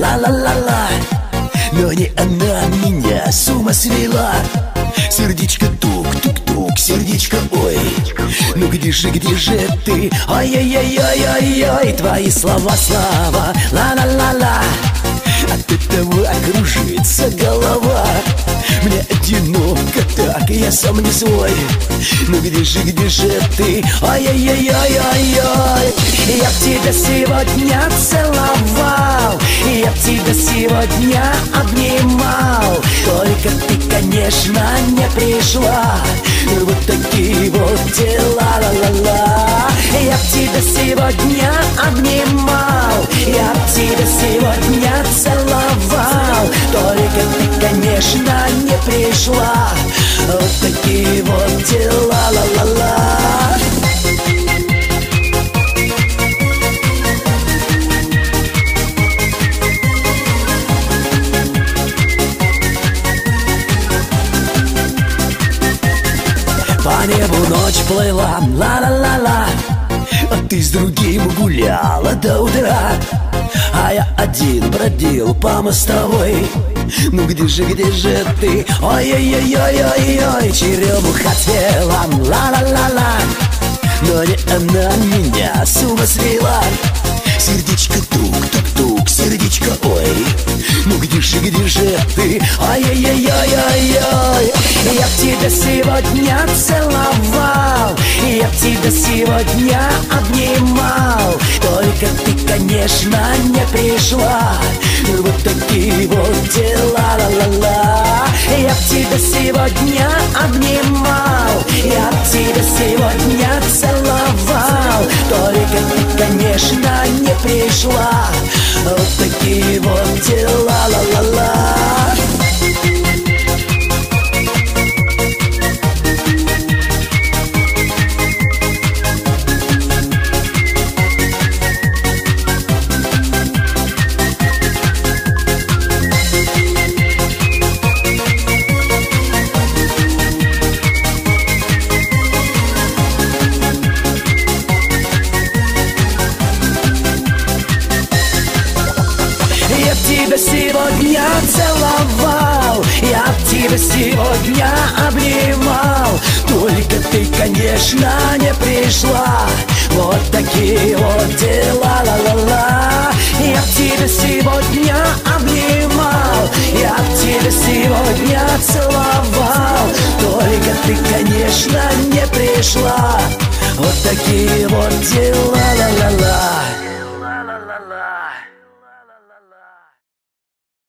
ла-ла-ла-ла. Но не она меня с ума свела. Сердечко тук-тук-тук, сердечко ой. Ну где же ты? Ой-ой-ой-ой-ой-ой. Твои слова, ла-ла-ла-ла. От этого кружится голова. Мне одиноко так, я сам не свой. Ну где же ты? Ой-ой-ой-ой-ой-ой. Я б тебя сегодня целовал, я б тебя сегодня обнимал. Только ты, конечно, не пришла. Вот такие вот дела, ла-ла-ла. Я б тебя сегодня обнимал, я б тебя сегодня целовал. Только ты, конечно, не пришла. Вот такие вот дела, ла-ла-ла. По небу ночь плыла, ла-ла-ла-ла. А ты с другим гуляла до утра, а я один бродил по мостовой. Ну где же ты? Ой-ой-ой-ой-ой-ой. Черему хотела, ла-ла-ла-ла. Но не она меня с ума свела. Сердечко тук-тук-тук, сердечко ой. Ну где же ты? Ой-ой-ой-ой-ой-ой. Я б тебя сегодня целовал, я б тебя сегодня обнимал. Только ты, конечно, не пришла. Вот такие вот дела, ла-ла-ла. Я б тебя сегодня обнимал, я б тебя сегодня целовал. Только ты, конечно, не пришла. Вот такие вот дела, ла-ла-ла. Я б тебя сегодня целовал, я б тебя сегодня обнимал. Только ты, конечно, не пришла. Вот такие вот дела, ла-ла-ла. Я б тебя сегодня обнимал, я б тебя сегодня целовал. Только ты, конечно, не пришла. Вот такие вот дела, ла-ла-ла.